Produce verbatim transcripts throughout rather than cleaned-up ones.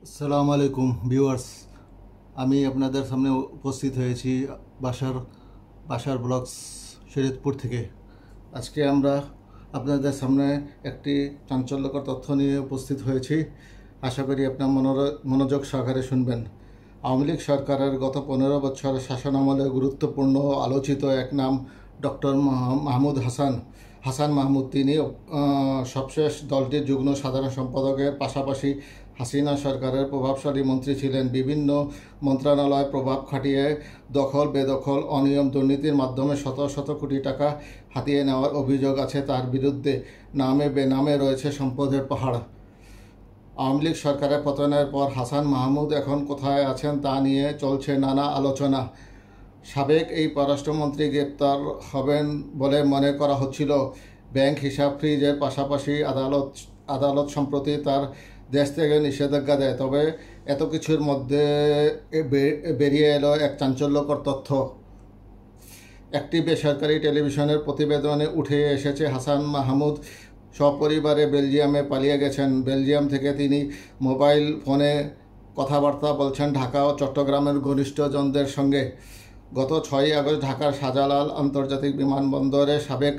আসসালামু আলাইকুম ভিউয়ার্স। আমি আপনাদের সামনে উপস্থিত হয়েছি বাসার বাসার ব্লগস শরীয়তপুর থেকে। আজকে আমরা আপনাদের সামনে একটি চাঞ্চল্যকর তথ্য নিয়ে উপস্থিত হয়েছি। আশা করি আপনার মনোযোগ সহকারে শুনবেন। আওয়ামী লীগ সরকারের গত পনেরো বছর শাসনামলে গুরুত্বপূর্ণ আলোচিত এক নাম ডক্টর মাহমুদ হাসান হাসান মাহমুদ। তিনি সবশেষ দলটির যুগ্ম সাধারণ সম্পাদকের পাশাপাশি হাসিনা সরকারের প্রভাবশালী মন্ত্রী ছিলেন। বিভিন্ন মন্ত্রণালয় প্রভাব খাটিয়ে দখল বেদখল অনিয়ম দুর্নীতির মাধ্যমে শত শত কোটি টাকা হাতিয়ে নেওয়ার অভিযোগ আছে তার বিরুদ্ধে। নামে বেনামে রয়েছে সম্পদের পাহাড়। আওয়ামী লীগ সরকারের পতনের পর হাসান মাহমুদ এখন কোথায় আছেন তা নিয়ে চলছে নানা আলোচনা। সাবেক এই পররাষ্ট্রমন্ত্রী গ্রেপ্তার হবেন বলে মনে করা হচ্ছিল। ব্যাংক হিসাব ফ্রিজের পাশাপাশি আদালত আদালত সম্প্রতি তার দেশ থেকে নিষেধাজ্ঞা দেয়। তবে এত কিছুর মধ্যে বেরিয়ে এলো এক চাঞ্চল্যকর তথ্য। একটি বেসরকারি টেলিভিশনের প্রতিবেদনে উঠে এসেছে হাসান মাহমুদ সপরিবারে বেলজিয়ামে পালিয়ে গেছেন। বেলজিয়াম থেকে তিনি মোবাইল ফোনে কথাবার্তা বলছেন ঢাকা ও চট্টগ্রামের ঘনিষ্ঠজনদের সঙ্গে। গত ছয়ই আগস্ট ঢাকার শাহজালাল আন্তর্জাতিক বিমানবন্দরে সাবেক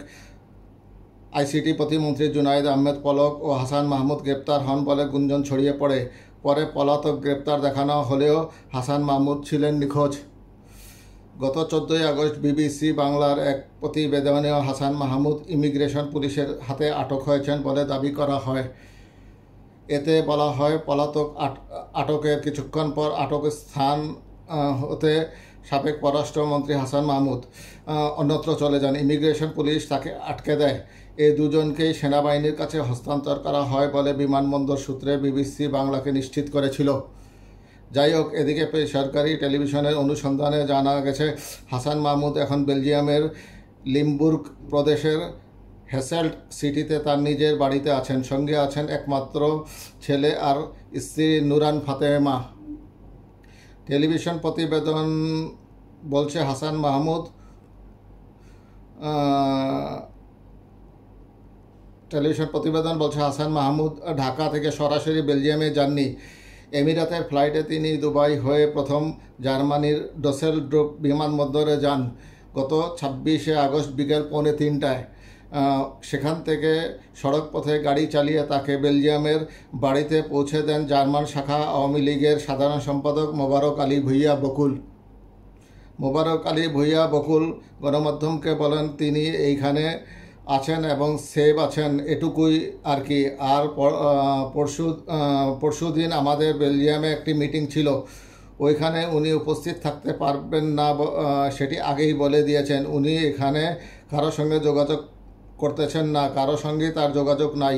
আইসিটি প্রতিমন্ত্রী জুনায়েদ আহমেদ পলক ও হাসান মাহমুদ গ্রেপ্তার হন বলে গুঞ্জন ছড়িয়ে পড়ে। পরে পলাতক গ্রেপ্তার দেখানো হলেও হাসান মাহমুদ ছিলেন নিখোঁজ। গত চোদ্দোই আগস্ট বিবিসি বাংলার এক প্রতিবেদনেও হাসান মাহমুদ ইমিগ্রেশন পুলিশের হাতে আটক হয়েছেন বলে দাবি করা হয়। এতে বলা হয়, পলাতক আটকের কিছুক্ষণ পর আটক স্থান হতে সাবেক পররাষ্ট্রমন্ত্রী হাসান মাহমুদ অন্যত্র চলে যান। ইমিগ্রেশন পুলিশ তাকে আটকে দেয়। এই দুজনকেই সেনাবাহিনীর কাছে হস্তান্তর করা হয় বলে বিমানবন্দর সূত্রে বিবিসি বাংলাকে নিশ্চিত করেছিল। যাই হোক, এদিকে সরকারি টেলিভিশনের অনুসন্ধানে জানা গেছে হাসান মাহমুদ এখন বেলজিয়ামের লিমবুর্গ প্রদেশের হেসেল্ট সিটিতে তার নিজের বাড়িতে আছেন। সঙ্গে আছেন একমাত্র ছেলে আর স্ত্রী নুরান ফাতেমা। টেলিভিশন প্রতিবেদন বলছে হাসান মাহমুদ টেলিভিশন প্রতিবেদন বলছে হাসান মাহমুদ ঢাকা থেকে সরাসরি বেলজিয়ামে যাননি। এমিরাতের ফ্লাইটে তিনি দুবাই হয়ে প্রথম জার্মানির ডসেলডোর্ফ বিমানবন্দরে যান গত ছাব্বিশে আগস্ট বিকেল পৌনে তিনটায়। সেখান থেকে সড়ক পথে গাড়ি চালিয়ে তাকে বেলজিয়ামের বাড়িতে পৌঁছে দেন জার্মান শাখা আওয়ামী লীগের সাধারণ সম্পাদক মোবারক আলী ভূঁইয়া বকুল। মোবারক আলী ভূঁইয়া বকুল গণমাধ্যমকে বলেন, তিনি এইখানে আছেন এবং সেভ আছেন, এটুকুই আর কি। আর পরশু পরশু দিন আমাদের বেলজিয়ামে একটি মিটিং ছিল, ওইখানে উনি উপস্থিত থাকতে পারবেন না সেটি আগেই বলে দিয়েছেন। উনি এখানে কারো সঙ্গে যোগাযোগ করতেছেন না, কারো সঙ্গেই তার যোগাযোগ নাই।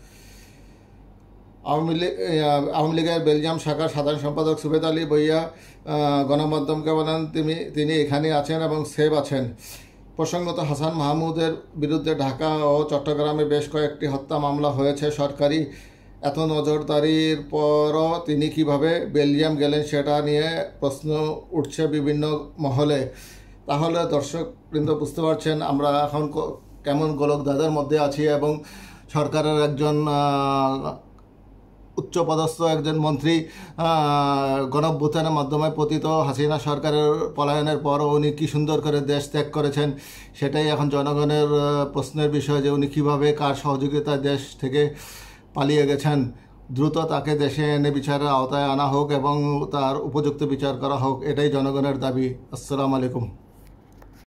আওয়ামী লীগ আওয়ামী লীগের বেলজিয়াম শাখার সাধারণ সম্পাদক সুবেদ আলী ভূঁইয়া গণমাধ্যমকে বলেন, তিনি তিনি এখানে আছেন এবং সেভ আছেন। প্রসঙ্গত, হাসান মাহমুদের বিরুদ্ধে ঢাকা ও চট্টগ্রামে বেশ কয়েকটি হত্যা মামলা হয়েছে। সরকারি এত নজরদারির পরও তিনি কিভাবে বেলজিয়াম গেলেন সেটা নিয়ে প্রশ্ন উঠছে বিভিন্ন মহলে। তাহলে দর্শকবৃন্দ বুঝতে পারছেন আমরা এখন কেমন গোলকধাঁধার মধ্যে আছি এবং সরকারের একজন উচ্চপদস্থ একজন মন্ত্রী গণঅভ্যুত্থানের মাধ্যমে পতিত হাসিনা সরকারের পলায়নের পর উনি কী সুন্দর করে দেশ ত্যাগ করেছেন, সেটাই এখন জনগণের প্রশ্নের বিষয় যে উনি কীভাবে কার সহযোগিতায় দেশ থেকে পালিয়ে গেছেন। দ্রুত তাকে দেশে এনে বিচারের আওতায় আনা হোক এবং তার উপযুক্ত বিচার করা হোক, এটাই জনগণের দাবি। আসসালামু আলাইকুম।